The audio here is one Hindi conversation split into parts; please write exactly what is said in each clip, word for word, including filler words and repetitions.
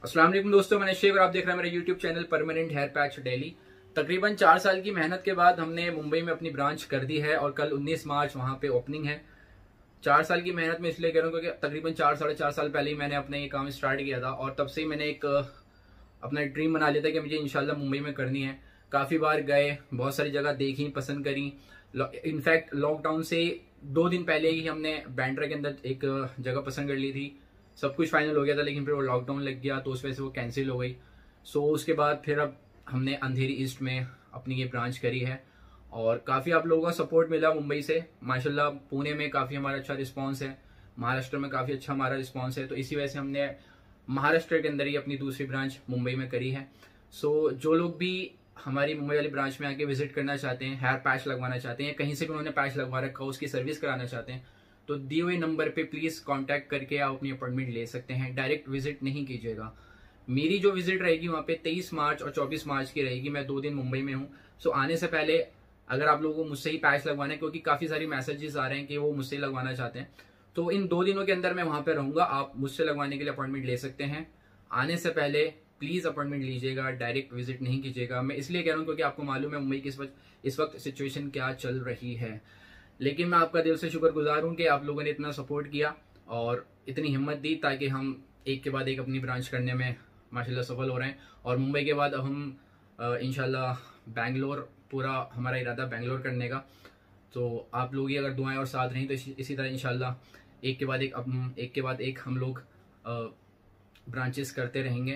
अस्सलाम वालेकुम दोस्तों, मैं शेख और आप देख रहे हैं मेरा YouTube channel permanent hair patch daily. तकरीबन चार साल की मेहनत के बाद हमने मुंबई में अपनी ब्रांच कर दी है और कल उन्नीस मार्च वहां पे ओपनिंग है। चार साल की मेहनत में इसलिए कह रहा हूँ क्योंकि तकरीबन चार साढ़े चार साल पहले ही मैंने अपना ये काम स्टार्ट किया था और तब से ही मैंने एक अपना ड्रीम बना लिया था कि मुझे इंशाल्लाह मुंबई में करनी है। काफ़ी बार गए, बहुत सारी जगह देखी, पसंद करी। इनफैक्ट लॉकडाउन से दो दिन पहले ही हमने बैंड्रा के अंदर एक जगह पसंद कर ली थी। सब कुछ फाइनल हो गया था, लेकिन फिर वो लॉकडाउन लग गया तो उस वजह से वो कैंसिल हो गई। सो उसके बाद फिर अब हमने अंधेरी ईस्ट में अपनी ये ब्रांच करी है और काफ़ी आप लोगों का सपोर्ट मिला मुंबई से माशाल्लाह। पुणे में काफ़ी हमारा अच्छा रिस्पांस है, महाराष्ट्र में काफ़ी अच्छा हमारा रिस्पांस है, तो इसी वजह से हमने महाराष्ट्र के अंदर ही अपनी दूसरी ब्रांच मुंबई में करी है। सो जो लोग भी हमारी मुंबई वाली ब्रांच में आके विजिट करना चाहते हैं, हेयर पैच लगवाना चाहते हैं, कहीं से भी उन्होंने पैच लगवा रखा हो उसकी सर्विस कराना चाहते हैं, तो दिए हुए नंबर पे प्लीज कांटेक्ट करके आप अपनी अपॉइंटमेंट ले सकते हैं। डायरेक्ट विजिट नहीं कीजिएगा। मेरी जो विजिट रहेगी वहाँ पे तेईस मार्च और चौबीस मार्च की रहेगी। मैं दो दिन मुंबई में हूँ। सो आने से पहले अगर आप लोगों को मुझसे ही पैच लगवाना है, क्योंकि काफी सारी मैसेजेस आ रहे हैं कि वो मुझसे ही लगवाना चाहते हैं, तो इन दो दिनों के अंदर मैं वहां पे रहूंगा। आप मुझसे लगवाने के लिए अपॉइंटमेंट ले सकते हैं। आने से पहले प्लीज अपॉइंटमेंट लीजिएगा, डायरेक्ट विजिट नहीं कीजिएगा। मैं इसलिए कह रहा हूँ क्योंकि आपको मालूम है मुंबई की इस वक्त इस वक्त सिचुएशन क्या चल रही है। लेकिन मैं आपका दिल से शुक्रगुजार हूँ कि आप लोगों ने इतना सपोर्ट किया और इतनी हिम्मत दी ताकि हम एक के बाद एक अपनी ब्रांच करने में माशाल्लाह सफल हो रहे हैं। और मुंबई के बाद अब हम इंशाल्लाह बैंगलोर, पूरा हमारा इरादा बैंगलोर करने का। तो आप लोग ही अगर दुआएं और साथ रहीं तो इसी, इसी तरह इंशाल्लाह एक के बाद एक अब एक के बाद एक हम लोग ब्रांचेस करते रहेंगे।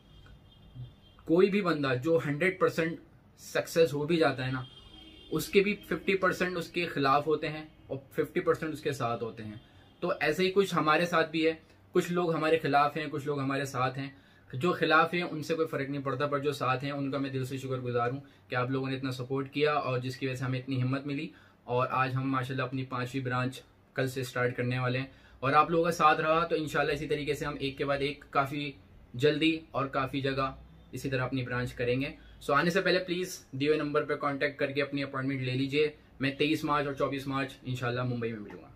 कोई भी बंदा जो हंड्रेड परसेंट सक्सेस हो भी जाता है ना, उसके भी फिफ्टी परसेंट उसके खिलाफ होते हैं और फिफ्टी परसेंट उसके साथ होते हैं। तो ऐसे ही कुछ हमारे साथ भी है। कुछ लोग हमारे खिलाफ हैं, कुछ लोग हमारे साथ हैं। जो खिलाफ हैं उनसे कोई फर्क नहीं पड़ता, पर जो साथ हैं उनका मैं दिल से शुक्रगुजार हूँ कि आप लोगों ने इतना सपोर्ट किया और जिसकी वजह से हमें इतनी हिम्मत मिली। और आज हम माशाल्लाह अपनी पांचवी ब्रांच कल से स्टार्ट करने वाले हैं और आप लोगों का साथ रहा तो इंशाल्लाह इसी तरीके से हम एक के बाद एक काफ़ी जल्दी और काफ़ी जगह इसी तरह अपनी ब्रांच करेंगे। सो आने से पहले प्लीज दिए हुए नंबर पर कांटेक्ट करके अपनी अपॉइंटमेंट ले लीजिए। मैं तेईस मार्च और चौबीस मार्च इंशाल्लाह मुंबई में मिलूंगा।